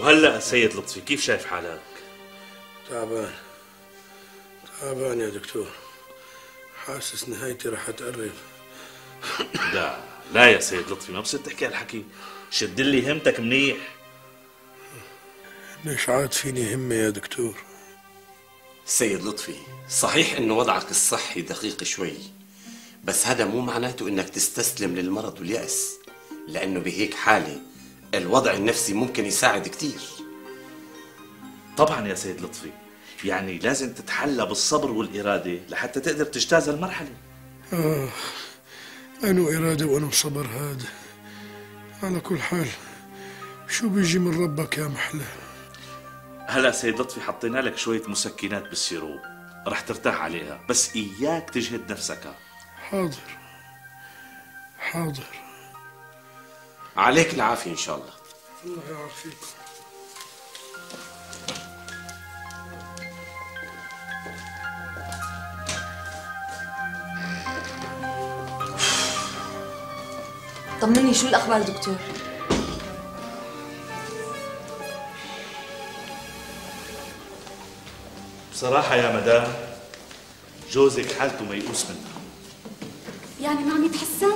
وهلأ سيد لطفي كيف شايف حالك؟ تعبان يا دكتور، حاسس نهايتي رح تقرب. لا يا سيد لطفي، ما بصير تحكي هالحكي، شد لي همتك منيح. ليش عاد فيني همة يا دكتور؟ سيد لطفي، صحيح انه وضعك الصحي دقيق شوي، بس هذا مو معناته انك تستسلم للمرض واليأس، لانه بهيك حالة الوضع النفسي ممكن يساعد كتير. طبعا يا سيد لطفي، يعني لازم تتحلى بالصبر والإرادة لحتى تقدر تجتاز المرحلة. أنو إرادة وأنو صبر هذا. على كل حال شو بيجي من ربك يا محلى. هلا سيد لطفي حطينا لك شوية مسكنات بالسيروب، رح ترتاح عليها، بس إياك تجهد نفسك. حاضر. عليك العافية إن شاء الله. الله يعافيكم. طمني، شو الأخبار دكتور؟ بصراحة يا مدام، جوزك حالته ميؤوس منها. يعني ما عم يتحسن؟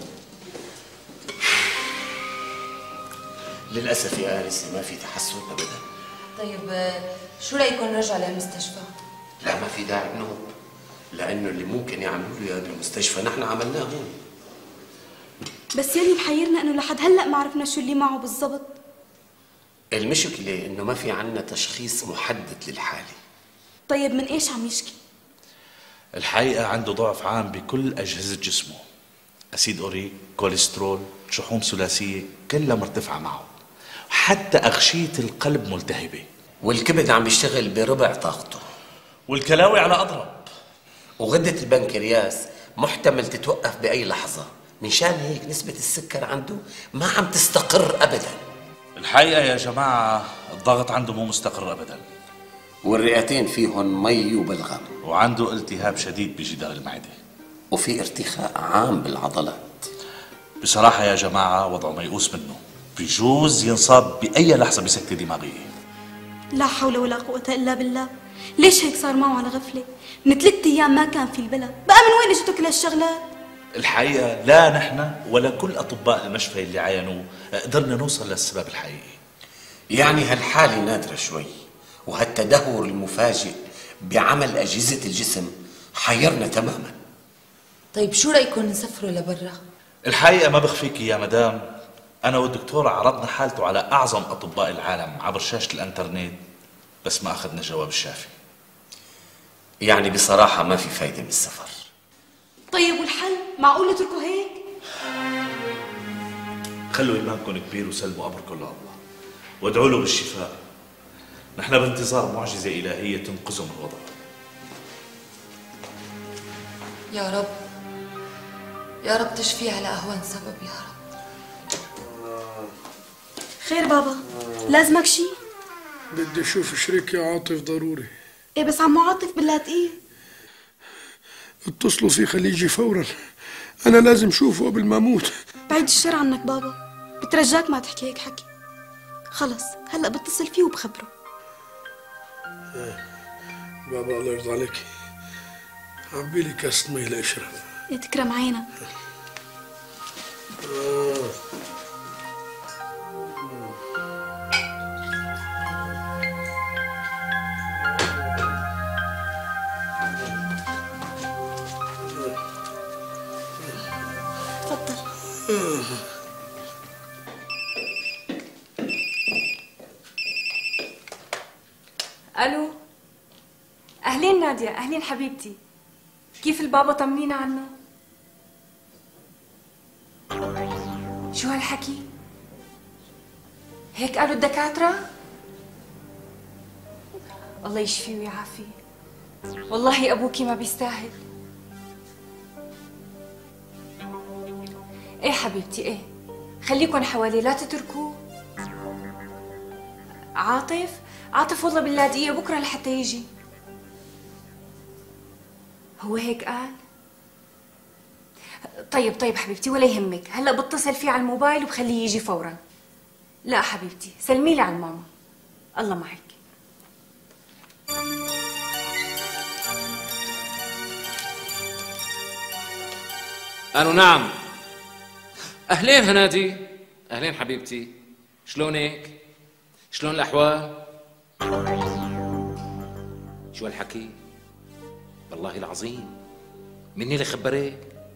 للأسف يا آنسة ما في تحسن أبدا. طيب شو رأيكم نرجع للمستشفى؟ لا، ما في داعي بنهض، لأنه اللي ممكن يعملوا له إياه بالمستشفى نحن عملناه هون. بس يلي محيرنا انه لحد هلا ما عرفنا شو اللي معه بالضبط. المشكلة إنه ما في عنا تشخيص محدد للحالة. طيب من ايش عم يشكي؟ الحقيقة عنده ضعف عام بكل أجهزة جسمه، أسيد أوريك، كوليسترول، شحوم ثلاثية كلها مرتفعة معه، حتى أغشية القلب ملتهبة، والكبد عم بيشتغل بربع طاقته، والكلاوي على أضرب، وغدة البنكرياس محتمل تتوقف بأي لحظة. منشان هيك نسبة السكر عنده ما عم تستقر أبدا. الحقيقة يا جماعة الضغط عنده مو مستقر أبدا، والرئتين فيهم مي وبلغم، وعنده التهاب شديد بجدار المعدة، وفي ارتخاء عام بالعضلات. بصراحة يا جماعة وضعه ميؤوس منه، بجوز ينصاب بأي لحظة بسكتة دماغية. لا حول ولا قوة إلا بالله. ليش هيك صار معه على غفلة؟ من 3 أيام ما كان في البلد، بقى من وين اجتوا كل هالشغلات؟ الحقيقة لا نحن ولا كل أطباء المشفى اللي عاينوه قدرنا نوصل للسبب الحقيقي. يعني هالحالة نادرة شوي، وهالتدهور المفاجئ بعمل أجهزة الجسم حيرنا تماما. طيب شو رأيكم نسافروا لبرا؟ الحقيقة ما بخفيك يا مدام، أنا والدكتور عرضنا حالته على أعظم أطباء العالم عبر شاشة الأنترنت، بس ما أخذنا الجواب الشافي. يعني بصراحة ما في فايدة من السفر. طيب والحل؟ معقول نتركه هيك؟ خلوا إيمانكم كبير وسلموا أمركم لله، وادعوا له بالشفاء. نحن بانتظار معجزة إلهية تنقذه من وضعه. يا رب يا رب تشفيه على أهون سبب يا رب. خير بابا، لازمك شي؟ بدي اشوف شريك يا عاطف ضروري. ايه بس عمو عاطف بالله تقيل. اتصلوا فيه خليه يجي فورا، انا لازم اشوفه قبل ما اموت. بعيد الشر عنك بابا، بترجاك ما تحكي هيك حكي. خلص هلا بتصل فيه وبخبره. بابا الله يرضى عليك، عبي لي كاسة مي لاشرب. تكرم عينك. تفضل. الو، اهلين نادية، اهلين حبيبتي، كيف البابا؟ طمنينا عنه. شو هالحكي؟ هيك قالوا الدكاترة؟ الله يشفيه ويعافيه، والله ابوكي ما بيستاهل. ايه حبيبتي ايه، خليكن حواليه لا تتركوه. عاطف والله بالله دقيقة بكرة لحتى يجي. هو هيك قال؟ طيب حبيبتي ولا يهمك، هلا بتصل فيه على الموبايل وبخليه يجي فورا. لا حبيبتي، سلمي لي على ماما. الله معك. قالوا نعم. أهلين هنادي. أهلين حبيبتي، شلونك؟ شلون الأحوال؟ شو هالحكي؟ والله العظيم مني اللي خبرك؟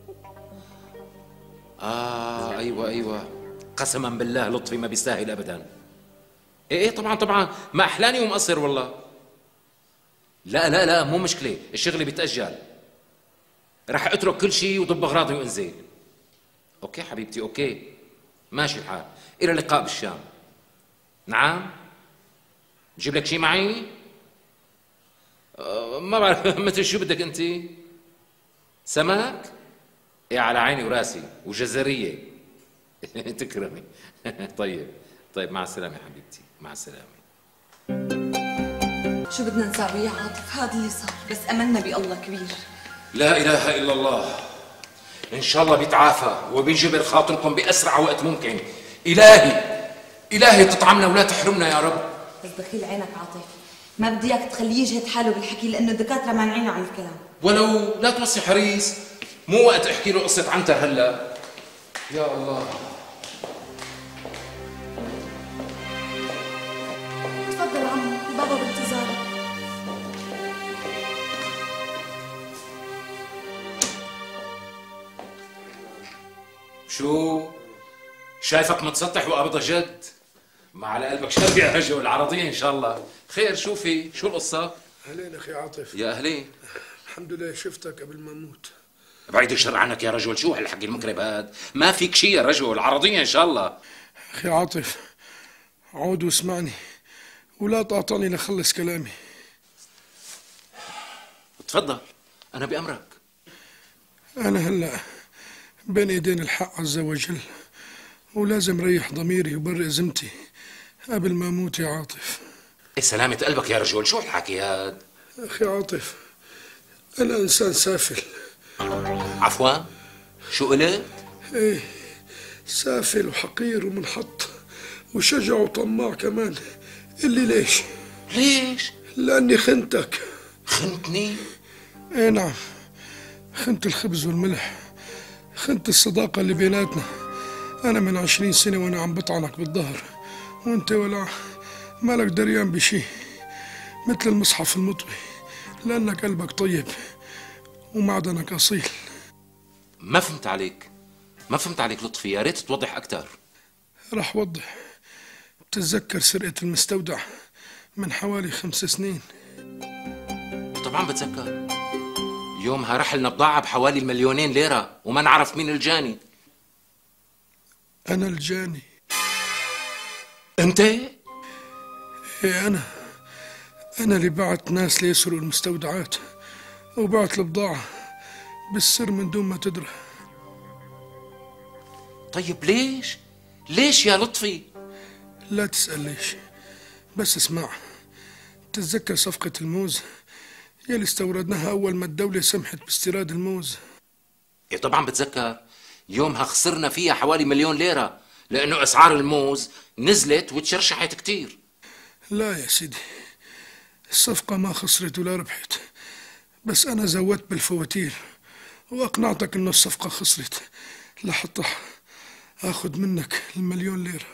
أيوة قسما بالله لطفي ما بيستاهل أبدا. إيه طبعا ما أحلاني ومقصر والله. لا مو مشكلة، الشغل بيتأجل. رح اترك كل شيء وضب اغراضي وانزل. اوكي حبيبتي اوكي، ماشي الحال. الى اللقاء بالشام. نعم، جيب لك شيء معي؟ ما بعرف مثل شو بدك انت؟ سمك؟ ايه على عيني وراسي وجزريه. تكرمي. طيب مع السلامه حبيبتي، مع السلامه. شو بدنا نساوي يا عاطف؟ هذا اللي صار، بس املنا بالله كبير. لا إله إلا الله. إن شاء الله بيتعافى وبيجبر خاطركم بأسرع وقت ممكن. إلهي تطعمنا ولا تحرمنا يا رب. بس دخيل عينك عاطف، ما بدي اياك تخليه يجهد حاله بالحكي لأنه الدكاترة مانعينه عن الكلام. ولو لا توصي حريص، مو وقت أحكي له قصة عنتر هلا. يا الله. تفضل عمو، بابا بانتظارك. شو؟ شايفك متسطح وقبضة جد؟ ما على قلبك شر يا رجل. العرضية إن شاء الله خير. شو القصة؟ أهلين أخي عاطف. يا أهلين. الحمد لله شفتك قبل ما أموت. بعيد الشر عنك يا رجل. شو هالحكي المكرب هاد؟ ما فيك شيء يا رجل. العرضية إن شاء الله. أخي عاطف، عود واسمعني ولا تعطاني لخلص كلامي. تفضل، أنا بأمرك. أنا هلأ بين إيدين الحق عز وجل، ولازم ريح ضميري وبرئ ذمتي قبل ما أموت يا عاطف. سلامة قلبك يا رجل. شو الحكي هاد؟ أخي عاطف، أنا إنسان سافل. عفوا، شو قلت؟ إيه، سافل وحقير ومنحط وشجع وطماع كمان. اللي ليش؟ لأني خنتك. خنتني؟ إيه نعم، خنت الخبز والملح، خنت الصداقة اللي بيناتنا. أنا من 20 سنة وأنا عم بطعنك بالظهر، وأنت ولا مالك دريان بشي، مثل المصحف المطوي، لأنك قلبك طيب ومعدنك أصيل. ما فهمت عليك لطفي، يا ريت توضح أكتر. رح وضح. بتتذكر سرقة المستودع من حوالي 5 سنين؟ طبعا بتذكر. يومها رحلنا بضاعة بحوالي 2,000,000 ليرة وما نعرف مين الجاني. أنا الجاني. أنت؟ إيه، أنا اللي بعت ناس ليسرقوا المستودعات وبعت البضاعة بالسر من دون ما تدرى. طيب ليش يا لطفي؟ لا تسأل ليش، بس اسمع. تتذكر صفقة الموز يلي استوردناها أول ما الدولة سمحت باستيراد الموز؟ إيه طبعا بتذكر. يومها خسرنا فيها حوالي 1,000,000 ليرة لأنه أسعار الموز نزلت وتشرشحت كتير. لا يا سيدي، الصفقة ما خسرت ولا ربحت، بس أنا زودت بالفواتير وأقنعتك إنه الصفقة خسرت لحتى أخذ منك 1,000,000 ليرة.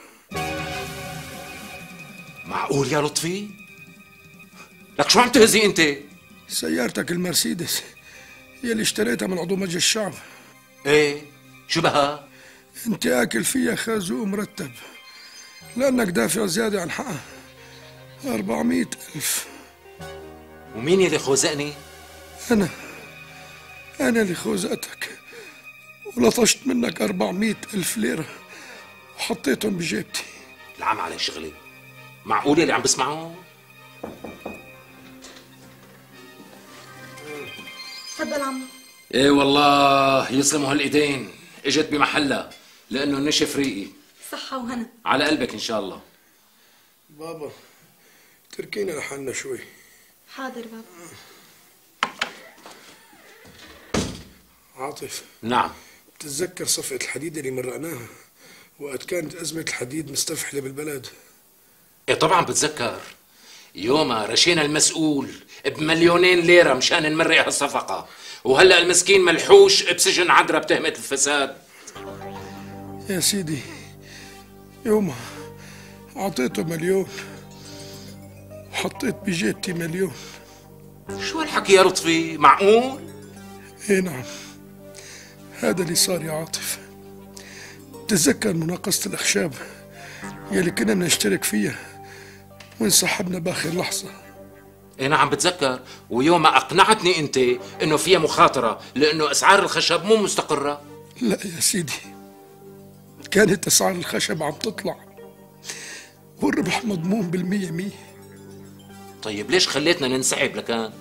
معقول يا لطفي؟ لك شو عم تهزي أنت؟ سيارتك المرسيدس يلي اشتريتها من عضو مجلس الشعب. إيه شو بها؟ أنت آكل فيها خازوق مرتب لأنك دافع زيادة عن حقها 400,000. ومين يلي خوزقني؟ أنا اللي خوزقتك ولطشت منك 400,000 ليرة وحطيتهم بجيبتي. العم علي شغلي. معقول يلي عم بسمعه؟ تفضل عمو. ايه والله يسلموا هالايدين، اجت بمحلها لانه نشف ريقي. صحة وهنا. على قلبك ان شاء الله. بابا تركينا لحالنا شوي. حاضر بابا. عاطف، نعم. بتتذكر صفقة الحديد اللي مرقناها وقت كانت أزمة الحديد مستفحلة بالبلد. ايه طبعا بتذكر، يومها رشينا المسؤول ب2,000,000 ليرة مشان نمرق هالصفقة، وهلا المسكين ملحوش بسجن عدرا بتهمة الفساد. يا سيدي يومها أعطيته 1,000,000 وحطيت بجيبتي 1,000,000. شو هالحكي يا لطفي؟ معقول؟ ايه نعم، هذا اللي صار يا عاطف. تتذكر مناقصة الأخشاب يلي كنا نشترك فيها وانسحبنا بآخر لحظة؟ ايه نعم بتذكر، ويومها أقنعتني أنت إنه فيها مخاطرة لأنه أسعار الخشب مو مستقرة. لا يا سيدي، كانت أسعار الخشب عم تطلع والربح مضمون 100%. طيب ليش خليتنا ننسحب لكان؟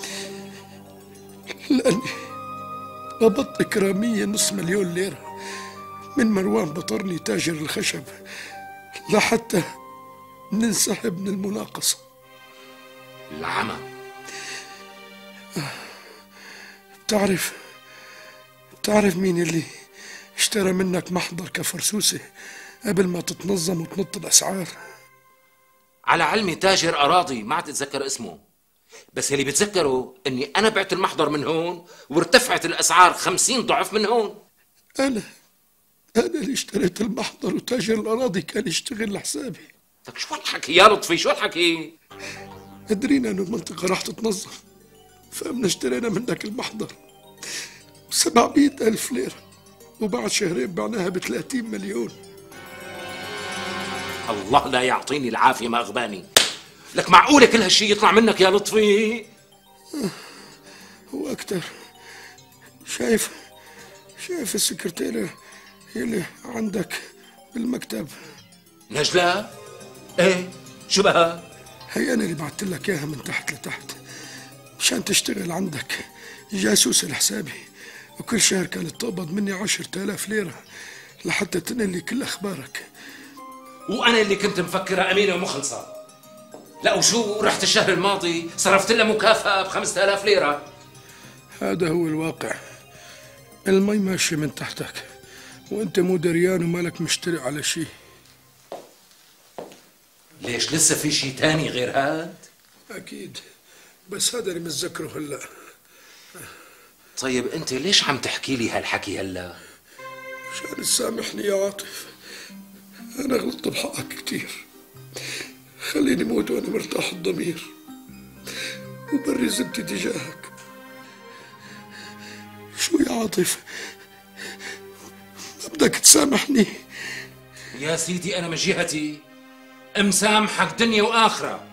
لأني قبضت إكرامية $500,000 ليرة من مروان بطرني تاجر الخشب لحتى ننسحب من المناقصة. العمى. بتعرف مين اللي اشترى منك محضر كفرسوسة قبل ما تتنظم وتنط الأسعار؟ على علمي تاجر أراضي ما عاد أتذكر اسمه، بس اللي بتذكره إني أنا بعت المحضر من هون وارتفعت الأسعار 50 ضعف من هون. أنا اللي اشتريت المحضر وتاجر الأراضي كان يشتغل لحسابي. لك شو هالحكي يا لطفي، شو هالحكي؟ قدرينا إنه المنطقة راح تتنظم، فقمنا اشترينا منك المحضر 700,000 ليرة، وبعد شهرين بعناها ب30 مليون. الله لا يعطيني العافية ما أغباني. لك معقولة كل هالشي يطلع منك يا لطفي؟ وأكتر. شايف السكرتيرة اللي عندك بالمكتب؟ نجلة؟ ايه شو بها؟ هي أنا اللي بعت لك إياها من تحت لتحت مشان تشتغل عندك جاسوسة لحسابي، وكل شهر كانت تقبض مني 10,000 ليرة لحتى تنقل لي كل أخبارك. وأنا اللي كنت مفكرها أمينة ومخلصة. لا وشو رحت الشهر الماضي صرفت لها مكافأة ب5,000 ليرة. هذا هو الواقع. المي ماشية من تحتك وانت مو دريان ومالك مشتري على شيء. ليش لسه في شيء تاني غير هاد؟ أكيد، بس هذا اللي متذكره هلا. طيب انت ليش عم تحكي لي هالحكي هلا؟ مشان تسامحني يا عاطف، أنا غلطت بحقك كتير. خليني موت وأنا مرتاح الضمير وبري ذمتي تجاهك. شو يا عاطف، ما بدك تسامحني؟ يا سيدي أنا من جهتي مسامحك دنيا وآخرة.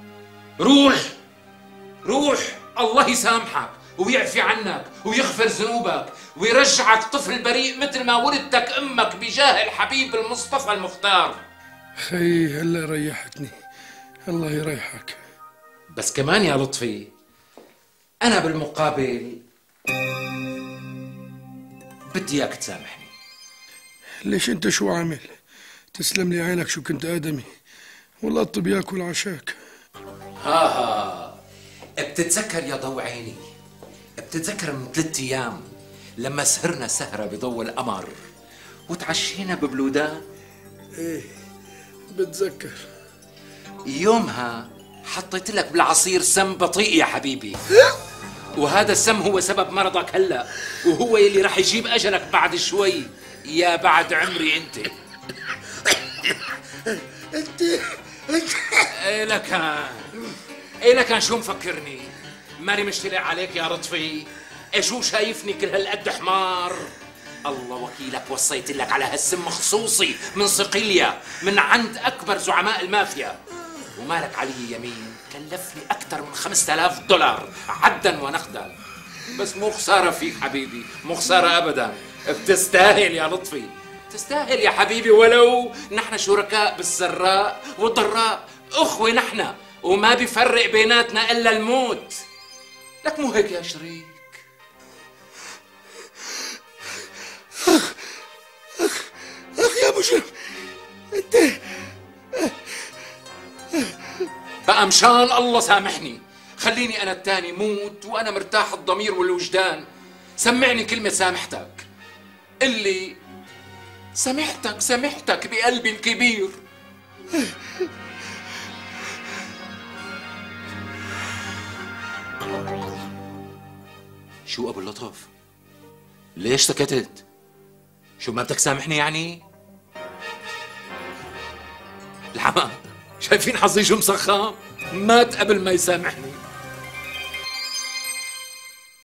روح الله يسامحك ويعفي عنك ويغفر ذنوبك ويرجعك طفل بريء مثل ما ولدتك أمك بجاه الحبيب المصطفى المختار. خي هلا ريحتني، الله يريحك. بس كمان يا لطفي أنا بالمقابل بدي إياك تسامحني. ليش انت شو عامل؟ تسلم لي عينك شو كنت آدمي، والله الطب ياكل عشاك. ها بتتذكر يا ضو عيني، بتتذكر من 3 أيام لما سهرنا سهرة بضوء القمر وتعشينا ببلودان؟ ايه بتذكر. يومها حطيت لك بالعصير سم بطيء يا حبيبي، وهذا السم هو سبب مرضك هلا، وهو يلي رح يجيب أجلك بعد شوي يا بعد عمري انت. انت ايه لكان شو مفكرني؟ ماني مشتلق عليك يا لطفي؟ ايه شو شايفني كل هالقد حمار؟ الله وكيلك وصيت لك على هالسم خصوصي من صقلية من عند أكبر زعماء المافيا، ومالك علي يمين كلفني أكثر من $5,000 عدا ونقدا. بس مو خسارة فيك حبيبي، مو خسارة أبدا، بتستاهل يا لطفي، تستاهل يا حبيبي. ولو نحن شركاء بالسراء والضراء، أخوة نحن وما بيفرق بيناتنا إلا الموت. لك مو هيك يا شريك؟ أخ يا مجرم انت. بقى مشان الله سامحني، خليني أنا التاني موت وأنا مرتاح الضمير والوجدان. سمعني كلمة سامحتك، اللي سامحتك بقلبي الكبير. شو ابو اللطف؟ ليش سكتت؟ شو ما بدك سامحني يعني؟ الحمام شايفين حظي شو مسخام؟ مات قبل ما يسامحني.